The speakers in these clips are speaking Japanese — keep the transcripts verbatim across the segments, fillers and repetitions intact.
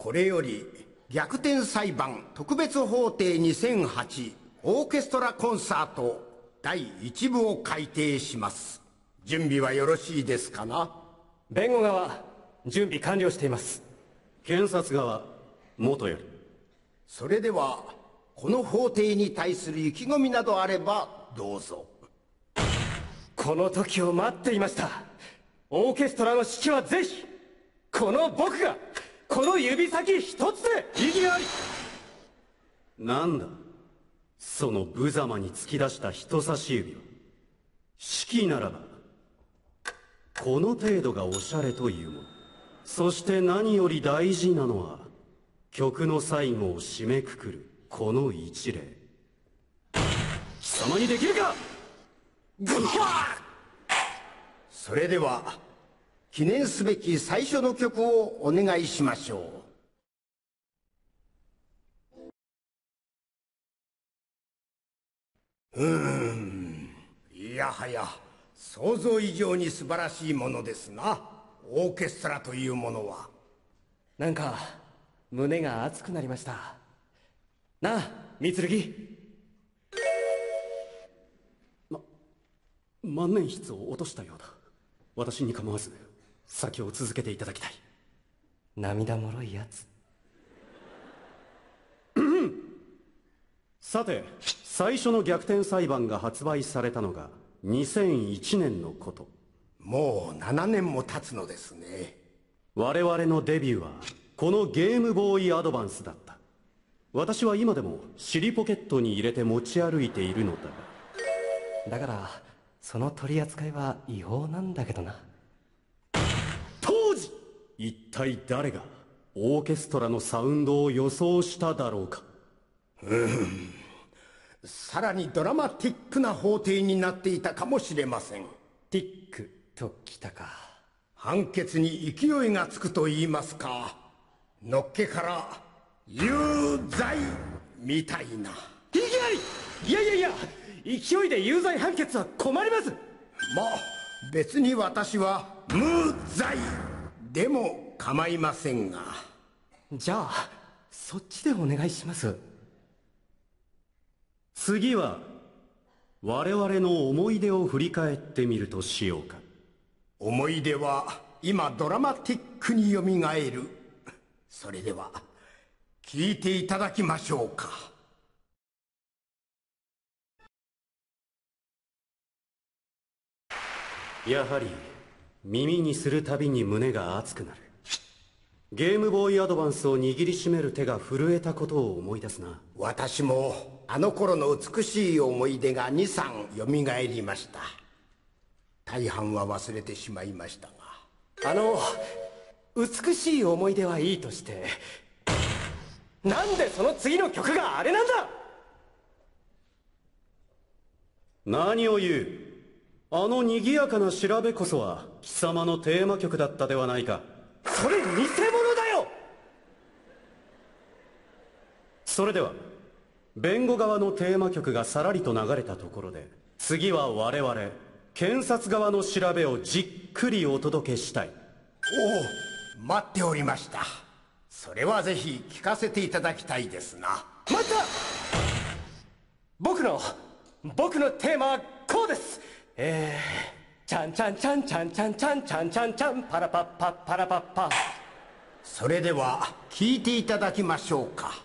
これより逆転裁判特別法廷にせんはちオーケストラコンサートだいいち部を開廷します。準備はよろしいですかな？ 弁護側、準備完了しています。 検察側、元より。 それではこの法廷に対する意気込みなどあればどうぞ。 この時を待っていました。オーケストラの指揮はぜひこの僕がこの指先一つで。 異議あり。なんだその無様に突き出した人差し指は。指揮ならばこの程度がおしゃれというもの。そして何より大事なのは曲の最後を締めくくるこの一礼。貴様にできるか。 グハッ。それでは記念すべき最初の曲をお願いしましょう。うーん、いやはや想像以上に素晴らしいものですな、オーケストラというものは。 なんか胸が熱くなりました。なあ三剣。 ま万年筆を落としたようだ。私に構わず先を続けていただきたい。 涙もろいやつ。 さて最初の逆転裁判が発売されたのがにせんいちねんのこと。 もうななねんも経つのですね。 我々のデビューはこのゲームボーイアドバンスだった。私は今でも尻ポケットに入れて持ち歩いているのだが。だからその取り扱いは違法なんだけどな。 当時一体誰がオーケストラのサウンドを予想しただろうか。 うーん、さらにドラマティックな法廷になっていたかもしれません。 ティックときたか。 判決に勢いがつくと言いますか、のっけから有罪みたいな。 いきなり。いやいやいや、勢いで有罪判決は困ります。 まあ別に私は無罪でも構いませんが。 じゃあそっちでお願いします。 次は我々の思い出を振り返ってみるとしようか。 思い出は今ドラマティックによみがえる。それでは聞いていただきましょうか。 やはり耳にするたびに胸が熱くなる。ゲームボーイアドバンスを握りしめる手が震えたことを思い出すな。 私もあの頃の美しい思い出がにさんよみがえりました。大半は忘れてしまいましたが。 あの美しい思い出はいいとして、なんでその次の曲があれなんだ。 何を言う。あの賑やかな調べこそは貴様のテーマ曲だったではないか。 それ偽物だよ。 それでは弁護側のテーマ曲がさらりと流れたところで、次は我々検察側の調べをじっくりお届けしたい。 おお、待っておりました。それはぜひ聞かせていただきたいですな。 待った。僕の僕のテーマはこうです。えー、チャンチャンチャンチャンチャンチャンチャンチャンチャンパラパッパパラパッパ。 それでは聞いていただきましょうか。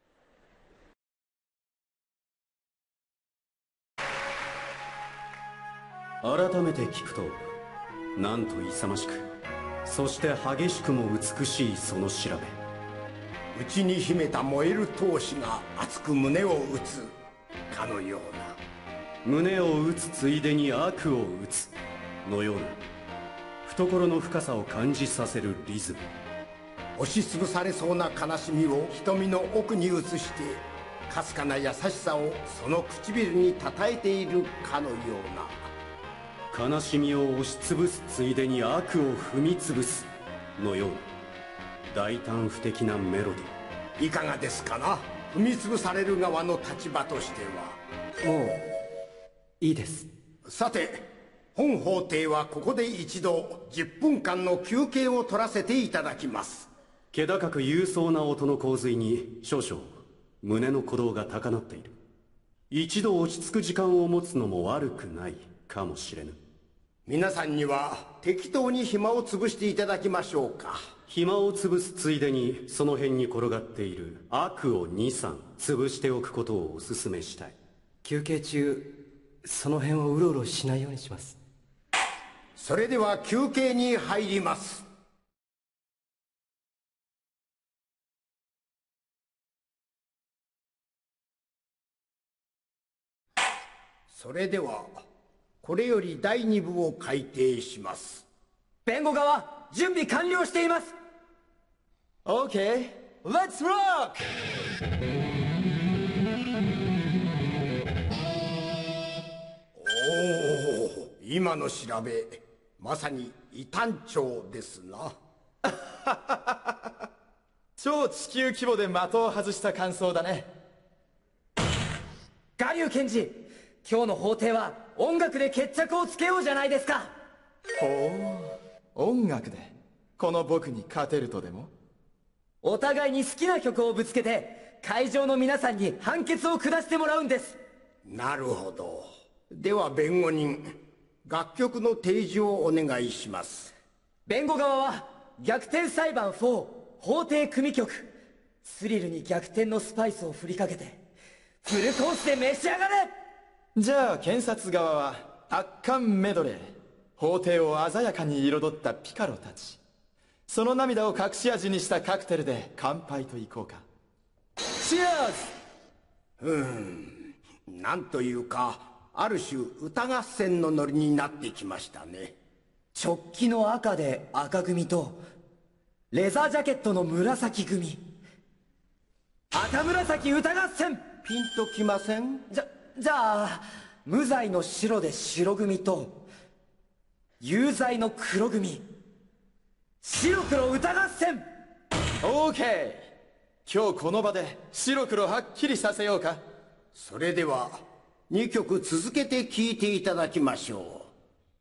改めて聞くとなんと勇ましく、そして激しくも美しいその調べ。 内に秘めた燃える闘志が熱く胸を打つかのような。 胸を打つついでに悪を打つのような懐の深さを感じさせるリズム。 押しつぶされそうな悲しみを瞳の奥に映してかすかな優しさをその唇にたたえているかのような。 悲しみを押しつぶすついでに悪を踏みつぶすのような大胆不敵なメロディー。 いかがですかな、踏みつぶされる側の立場としては。 もういいです。 さて本法廷はここで一度じゅっぷんかんの休憩を取らせていただきます。 気高く勇壮な音の洪水に少々胸の鼓動が高鳴っている。一度落ち着く時間を持つのも悪くないかもしれぬ。 皆さんには適当に暇を潰していただきましょうか。 暇を潰すついでにその辺に転がっている悪をに、さん潰しておくことをお勧めしたい。 休憩中その辺をうろうろしないようにします。 それでは休憩に入ります。それではこれよりだいに部を開廷します。 弁護側準備完了しています。 OK、 Let's rock! おお、今の調べまさに異端調ですな。 超地球規模で的を外した感想だね。 我流検事、今日の法廷は音楽で決着をつけようじゃないですか。 ほう、音楽でこの僕に勝てるとでも？ お互いに好きな曲をぶつけて会場の皆さんに判決を下してもらうんです。 なるほど。では弁護人、楽曲の提示をお願いします。 弁護側は逆転裁判フォー法廷組曲、スリルに逆転のスパイスを振りかけてフルコースで召し上がれ。 じゃあ検察側は圧巻メドレー、法廷を鮮やかに彩ったピカロたち、その涙を隠し味にしたカクテルで乾杯といこうか。チアーズ。 うーん、なんというかある種歌合戦のノリになってきましたね。 直帰の赤で赤組とレザージャケットの紫組、赤紫歌合戦。 ピンときません？ じゃじゃあ無罪の白で白組と有罪の黒組、白黒歌合戦。 OK、 今日この場で白黒はっきりさせようか。 それではにきょく続けて聴いていただきましょう。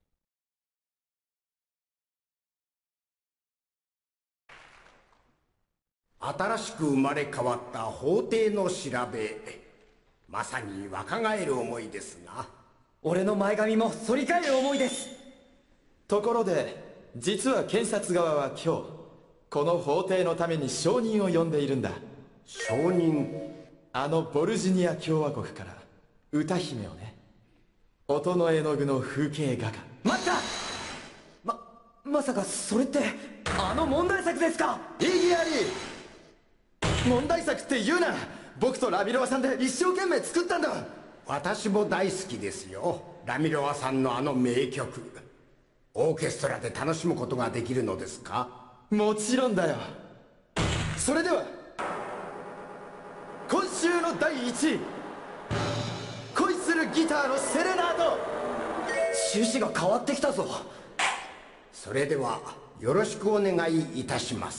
新しく生まれ変わった法廷の調べ、まさに若返る思いですな。 俺の前髪も反り返る思いです。 ところで実は検察側は今日この法廷のために証人を呼んでいるんだ。 証人？ あのボルジニア共和国から歌姫をね。音の絵の具の風景画家。 待った、ままさかそれってあの問題作ですか？ 異議あり。問題作って言うな。僕とラビロワさんで一生懸命作ったんだ。 私も大好きですよ、ラミロワさんのあの名曲。オーケストラで楽しむことができるのですか？ もちろんだよ。それでは今週のだいいちい、恋するギターのセレナード。 趣旨が変わってきたぞ。 それではよろしくお願いいたします。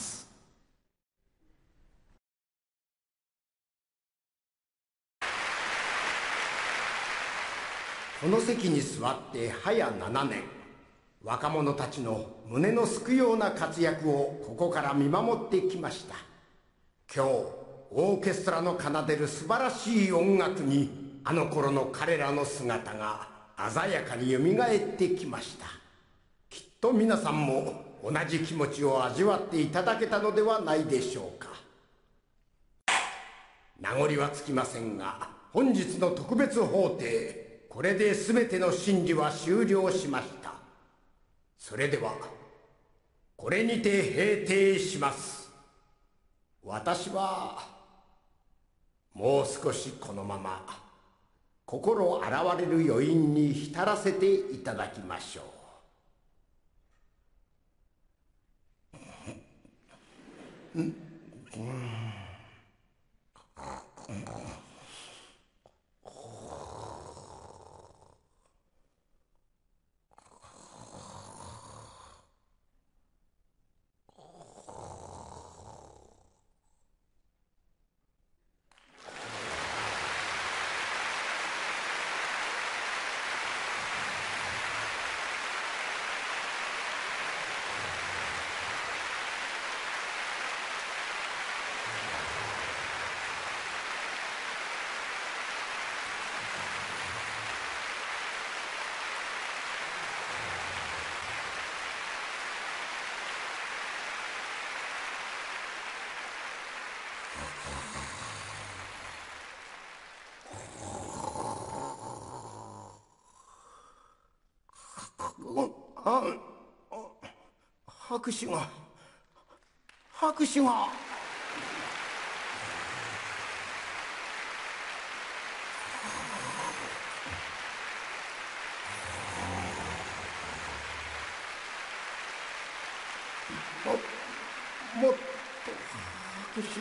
この席に座って早ななねん、若者たちの胸のすくような活躍をここから見守ってきました。今日オーケストラの奏でる素晴らしい音楽にあの頃の彼らの姿が鮮やかによみがえってきました。きっと皆さんも同じ気持ちを味わっていただけたのではないでしょうか。名残はつきませんが、本日の特別法廷、これで全ての審理は終了しました。それではこれにて閉廷します。私はもう少しこのまま心洗われる余韻に浸らせていただきましょう。うんああ拍手が拍手がももっと拍手を。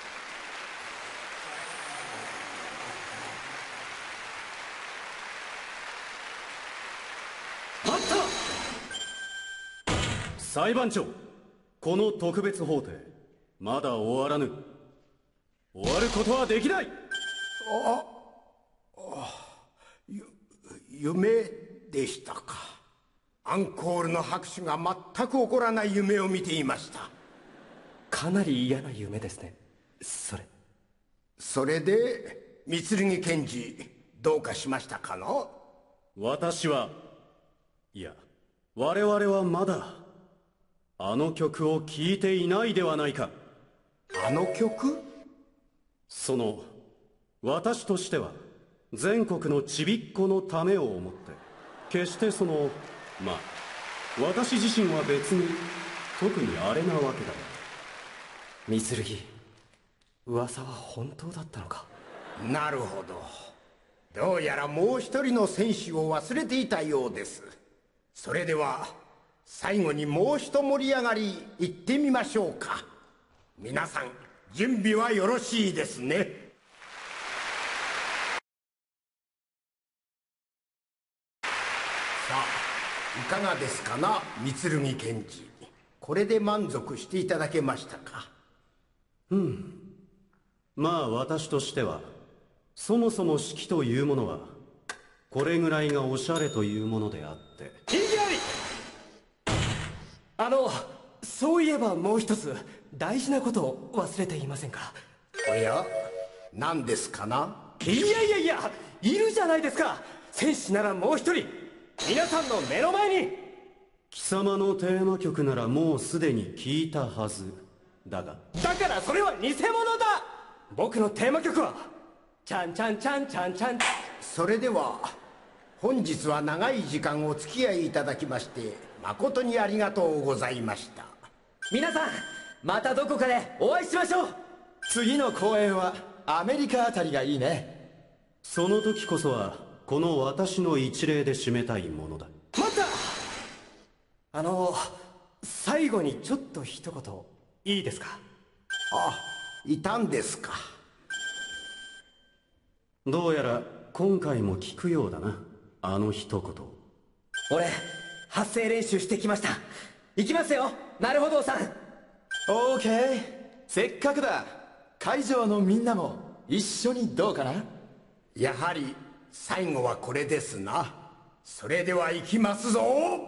裁判長、この特別法廷まだ終わらぬ。終わることはできない。 ああゆ夢でしたか。アンコールの拍手が全く起こらない夢を見ていました。 かなり嫌な夢ですね、それ。 それで三剣検事どうかしましたかな。 私はいや我々はまだあの曲を聴いていないではないか。 あの曲？ その私としては全国のちびっこのためを思って決してそのまあ私自身は別に特にあれなわけだ。 三剣、噂は本当だったのか。 なるほど。どうやらもう一人の選手を忘れていたようです。それでは最後にもう一盛り上がり行ってみましょうか。皆さん準備はよろしいですね。さあいかがですかな、三剣検事。これで満足していただけましたか。 うん、まあ私としてはそもそも式というものはこれぐらいがおしゃれというものであって。 異議あり。あのそういえばもう一つ大事なことを忘れていませんか。 おや何ですかな。 いやいやいや、いるじゃないですか。戦士ならもう一人皆さんの目の前に。 貴様のテーマ曲ならもうすでに聞いたはずだが。 だからそれは偽物だ。僕のテーマ曲はちゃんちゃんちゃんちゃんちゃん。 それでは本日は長い時間お付き合いいただきまして誠にありがとうございました。 皆さんまたどこかでお会いしましょう。 次の公演はアメリカあたりがいいね。 その時こそはこの私の一例で締めたいものだ。 またあの最後にちょっと一言いいですか。 あ、いたんですか。 どうやら今回も聞くようだな、あの一言。 俺発声練習してきました。行きますよ、なるほどさん。 オーケー、せっかくだ。会場のみんなも一緒にどうかな。 やはり最後はこれですな。それでは行きますぞ。